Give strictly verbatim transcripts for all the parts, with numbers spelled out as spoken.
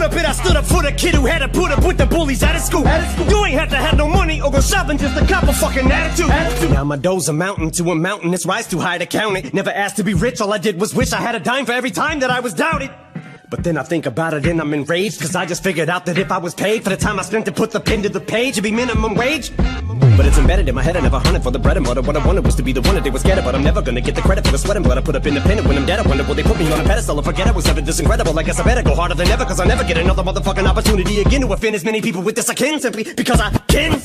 up and I stood up for the kid who had to put up with the bullies out of school. You ain't have to have no money or go shopping just to cop a fucking attitude. attitude. Now my dough's a mountain to a mountain that's rise too high to count it. Never asked to be rich, all I did was wish I had a dime for every time that I was doubted. But then I think about it and I'm enraged, cause I just figured out that if I was paid for the time I spent to put the pen to the page, it'd be minimum wage. But it's embedded in my head, I never hunted for the bread and butter. What I wanted was to be the one that they was scared of, but I'm never gonna get the credit for the sweat and blood I put up independent. When I'm dead I wonder will they put me on a pedestal or forget I was ever this incredible. I guess I better go harder than ever, cause I never get another motherfucking opportunity again to offend as many people with this I can, simply because I can.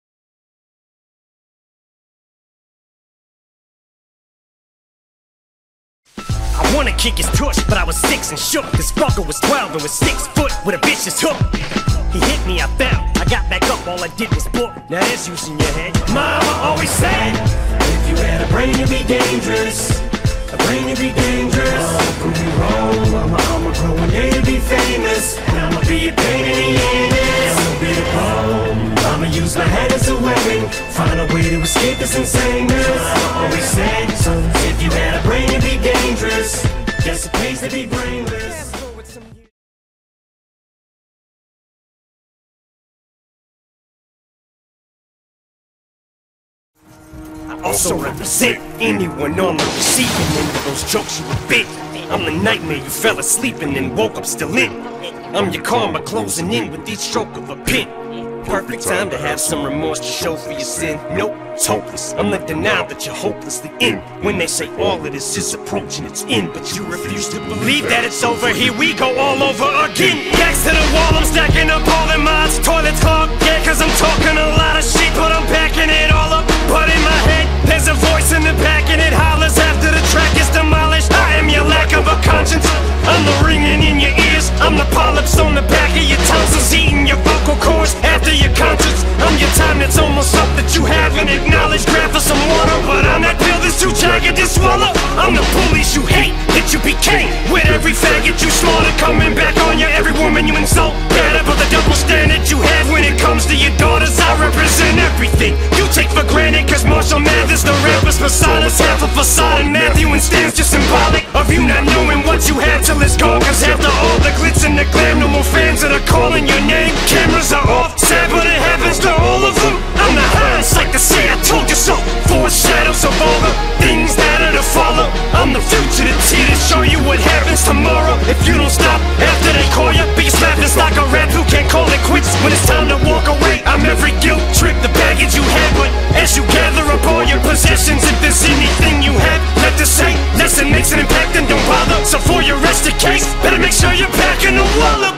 I wanna kick his tush, but I was six and shook. This fucker was twelve and was six foot with a vicious hook. He hit me, I fell, I got back up, all I did was book. Now there's use in your head. Mama always said, if you had a brain you'd be dangerous. A brain you'd be dangerous. I'ma prove you wrong, Mama, I'ma grow one day to be famous. And I'ma be a pain in the anus. I'ma be the problem, I'ma use my head as a weapon. Find a way to escape this insaneness. Mama always said, son, if you had a brain you'd be dangerous. Guess it pays to be brainless. I also represent anyone on the receiving end of those jokes you were bit. I'm the nightmare you fell asleep and then woke up still in. I'm your karma closing in with each stroke of a pen. Perfect time to have some remorse to show for your sin. Nope, it's hopeless. I'm the denial that you're hopelessly in. When they say all of this is approaching its end, but you refuse to believe that it's over. Here we go all over again. Backs to the wall, I'm stacking up all the mods. Toilets clogged, yeah, cause I'm talking a lot of shit, but I'm backing it all up. But in my head, there's a voice in the back and it hollers after the track is demolished. I am your lack of a conscience. I'm the ringing in your ears. I'm the polyps on the back of your tonsils, eating your vocal cords after your conscience. I'm your time that's almost up that you haven't acknowledged. Grab for some water, but I'm that pill that's too jagged to swallow. I'm the bullies you hate, that you became with every faggot you slaughter. Coming back on you, every woman you insult. Better for the double standard you have when it comes to your daughters. I represent everything you take for granted, cause Marshall Mathers, the rapper's persona's half a facade, and Matthew and Stan's just symbolic of you not knowing what you have till it's gone. Cause after all the glitz and the glam, no more fans that are calling your name. Cameras are off, sad but it happens to all of them. I'm the hindsight to say I told you so. Foreshadows of all the things that are to follow. I'm the future that's here to show you what happens tomorrow. If you don't stop after they call you, be slapped just like a rat who can't call it quits when it's time to walk away. I'm every guilt trip, the baggage you had, but as you gather up all your possessions, if there's anything you have left to say, lesson makes an impact and don't bother. So for your rest of case, better make sure you're packing the wallop.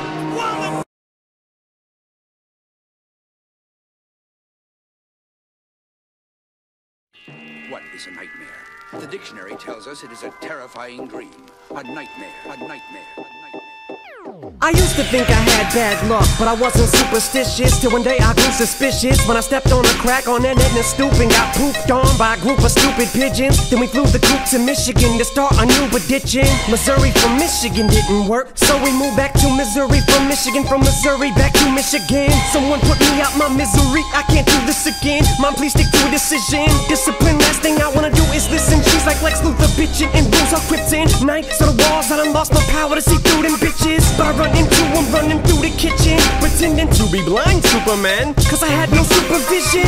What is a nightmare? The dictionary tells us it is a terrifying dream. A nightmare, a nightmare, a nightmare. I used to think I had bad luck, but I wasn't superstitious till one day I grew suspicious when I stepped on a crack on that net and stoop and got pooped on by a group of stupid pigeons. Then we flew the coop to Michigan to start a new addiction. Missouri from Michigan didn't work, so we moved back to Missouri from Michigan, from Missouri back to Michigan. Someone put me out my misery, I can't do this again. Mom, please stick to a decision. Discipline, last thing I wanna do is listen. She's like Lex Luthor bitching and rules are kryptonite. So the walls, I done lost my power to see through them bitches. But I run into them, running through the kitchen, pretending to be blind, Superman, cause I had no supervision.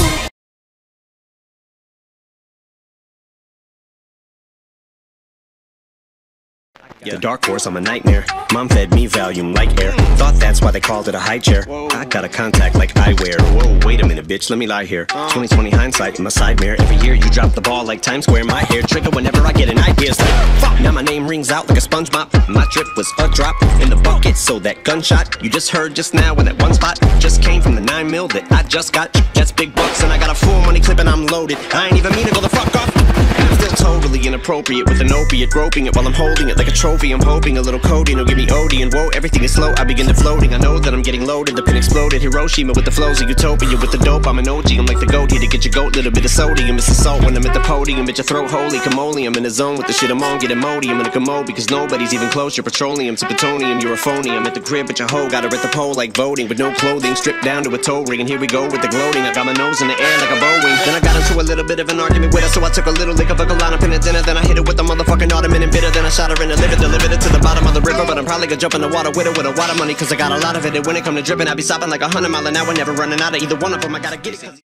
The dark horse, I'm a nightmare. Mom fed me Valium like air. Thought that's why they called it a high chair. I got a contact like eyewear. Whoa, wait a minute, bitch, let me lie here. twenty twenty hindsight in my side mirror. Every year you drop the ball like Times Square. My hair trigger whenever I get an idea. It's like, fuck, now my name rings out like a sponge mop. My drip was a drop in the bucket, so that gunshot you just heard just now in that one spot just came from the nine mil that I just got. That's big bucks and I got a full money clip and I'm loaded. I ain't even mean to go the fuck off. I'm still totally inappropriate with an opiate, groping it while I'm holding it like a trophy. I'm hoping a little codeine will give me O D, and whoa, everything is slow. I begin to floating. I know that I'm getting loaded. The pin exploded. Hiroshima with the flows of utopia. With the dope, I'm an O G. I'm like the goat here to get your goat. Little bit of sodium. It's the salt when I'm at the podium. At your throat, holy camoli. I'm in the zone with the shit I'm on. Get emoji. I'm in a commode because nobody's even close. You're petroleum to plutonium. You're a phony. I'm at the crib, but your hoe got her at the pole like voting with no clothing, stripped down to a toe ring. And here we go with the gloating. I got my nose in the air like a Boeing. Then I got into a little bit of an argument with her, so I took a little lick a vocal line up in a dinner. Then I hit it with the motherfucking ottoman and bitter. Then I shot her in the liver, delivered it to the bottom of the river. But I'm probably gonna jump in the water with it with a water money, cause I got a lot of it. And when it come to dripping, I be stopping like a hundred mile an hour, never running out of either one of them. I gotta get it.